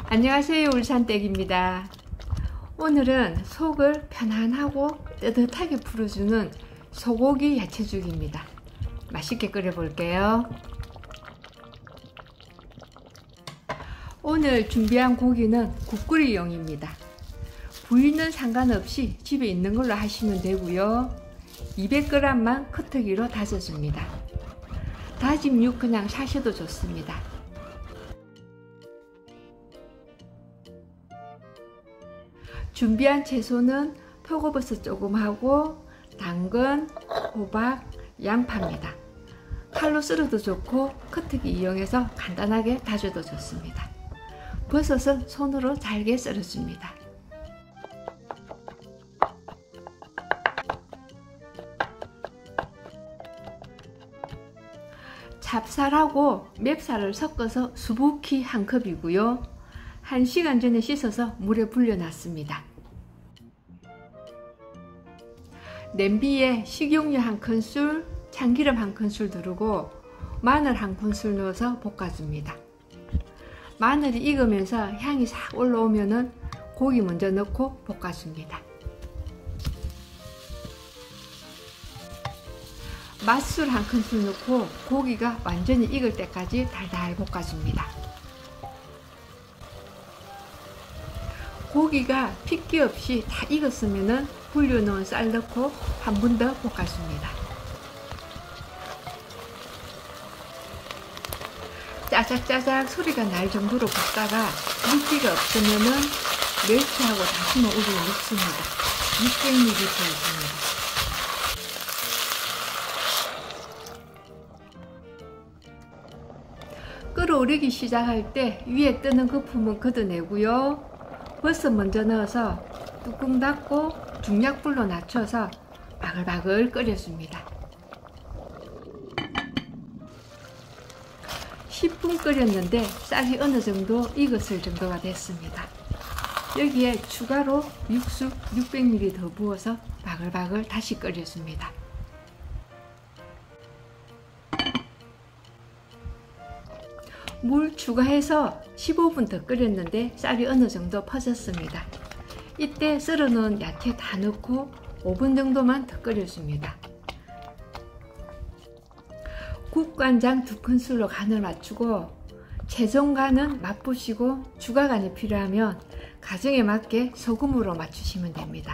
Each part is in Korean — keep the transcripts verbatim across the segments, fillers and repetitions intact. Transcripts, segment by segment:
안녕하세요, 울산댁입니다. 오늘은 속을 편안하고 뜨뜻하게 풀어주는 소고기 야채죽입니다. 맛있게 끓여 볼게요. 오늘 준비한 고기는 국끓이용입니다. 부위는 상관없이 집에 있는 걸로 하시면 되고요. 이백 그램만 커터기로 다져줍니다. 다진 육 그냥 사셔도 좋습니다. 준비한 채소는 표고버섯 조금 하고 당근, 호박, 양파입니다. 칼로 썰어도 좋고 커터기 이용해서 간단하게 다져도 좋습니다. 버섯은 손으로 잘게 썰어줍니다. 찹쌀하고 맵쌀을 섞어서 수북히 한 컵이고요. 한 시간 전에 씻어서 물에 불려놨습니다. 냄비에 식용유 한 큰술, 참기름 한 큰술 두르고 마늘 한 큰술 넣어서 볶아줍니다. 마늘이 익으면서 향이 싹 올라오면은 고기 먼저 넣고 볶아줍니다. 맛술 한 큰술 넣고 고기가 완전히 익을 때까지 달달 볶아줍니다. 고기가 핏기 없이 다 익었으면 불려놓은 쌀 넣고 한 번 더 볶아줍니다. 짜작짜작 소리가 날 정도로 볶다가 물기가 없으면 멸치하고 다시마 우리를 넣습니다. 육백 밀리리터 있습니다. 끓어오르기 시작할 때 위에 뜨는 거품은 걷어내고요. 버섯 먼저 넣어서 뚜껑 닫고 중약불로 낮춰서 바글바글 끓여줍니다. 십 분 끓였는데 쌀이 어느 정도 익었을 정도가 됐습니다. 여기에 추가로 육수 육백 밀리리터 더 부어서 바글바글 다시 끓여줍니다. 물 추가해서 십오 분 더 끓였는데 쌀이 어느 정도 퍼졌습니다. 이때 썰어 놓은 야채 다 넣고 오 분 정도만 더 끓여줍니다. 국간장 두 큰술로 간을 맞추고 최종 간은 맛보시고 추가 간이 필요하면 가정에 맞게 소금으로 맞추시면 됩니다.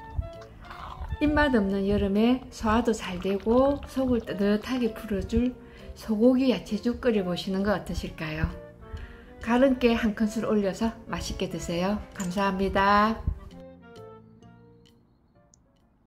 입맛 없는 여름에 소화도 잘 되고 속을 뜨뜻하게 풀어줄 소고기 야채죽 끓여보시는 거 어떠실까요? 가른깨 한 큰술 올려서 맛있게 드세요. 감사합니다.